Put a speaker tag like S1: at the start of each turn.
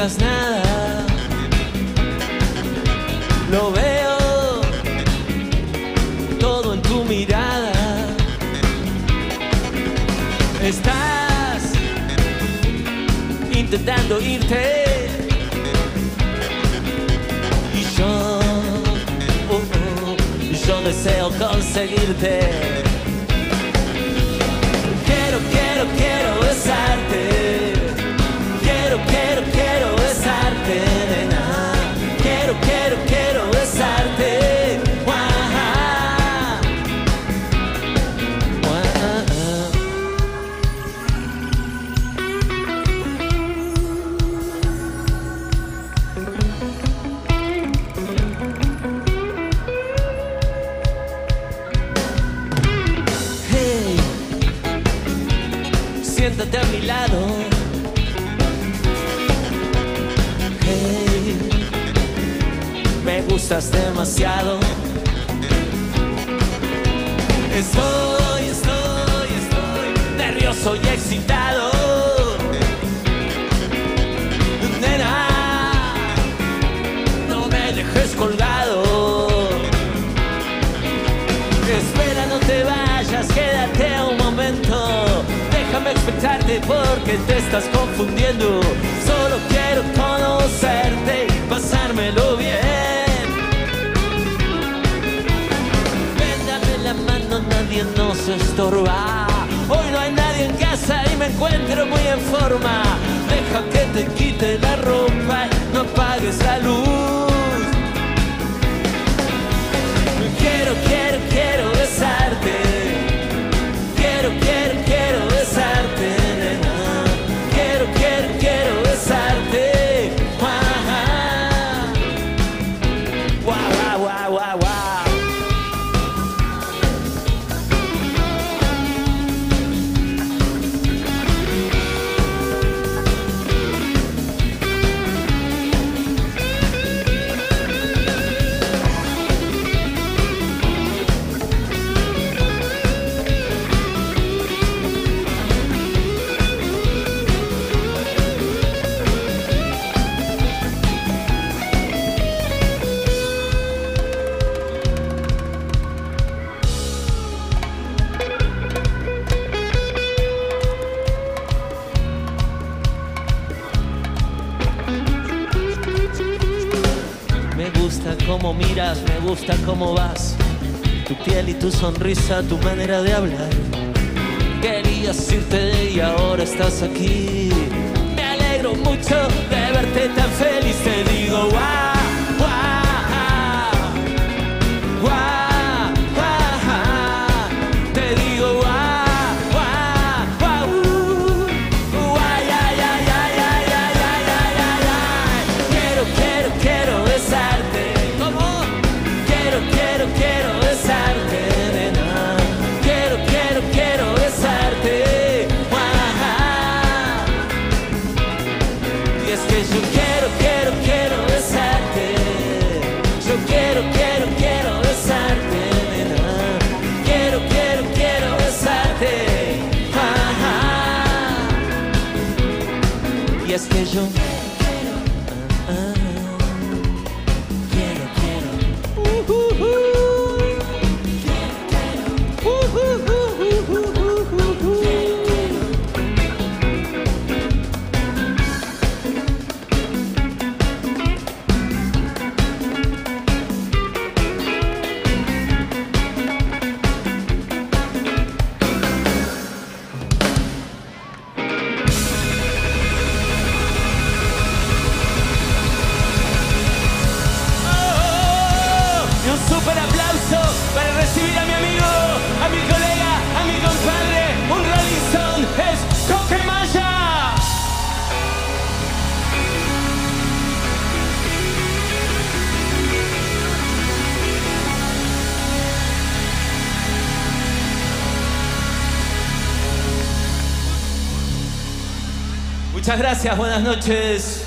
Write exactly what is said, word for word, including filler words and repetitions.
S1: digas nada, lo veo todo en tu mirada. Estás intentando irte y yo, uh, uh, yo deseo conseguirte. Quiero, quiero, quiero besarte. Quiero, quiero, quiero besarte, nena. Quiero, quiero, quiero besarte. Wah, wah. Hey, siéntate a mi lado. Me gustas demasiado. Estoy, estoy, estoy nervioso y excitado. Nena, no me dejes colgado. Espera, no te vayas, quédate un momento. Déjame expectarte porque te estás confundiendo. Solo quiero conocerte y pasármelo bien. Nadie nos estorba. Hoy no hay nadie en casa y me encuentro muy en forma. Deja que te quite la ropa y no apagues la luz. Quiero, quiero, quiero besarte. Quiero, quiero, quiero besarte, nena. Quiero, quiero, quiero besarte. Guau, guau, guau, guau, guau. Cómo miras, me gusta cómo vas, tu piel y tu sonrisa, tu manera de hablar. Querías irte y ahora estás aquí. Me alegro mucho de verte tan feliz. Te digo guau, guau, guau, guau. Te digo guau, guau, guau, guay, ay, ay, ay, ay, ay, ay, ay, ay, ay. Quiero, quiero, quiero besarte. Quiero, quiero besarte, nena. Quiero, quiero, quiero besarte. Wah. Y es que yo quiero, quiero, quiero besarte. Yo quiero, quiero, quiero besarte, nena. Quiero, quiero, quiero besarte. Wah. Y es que yo muchas gracias, buenas noches.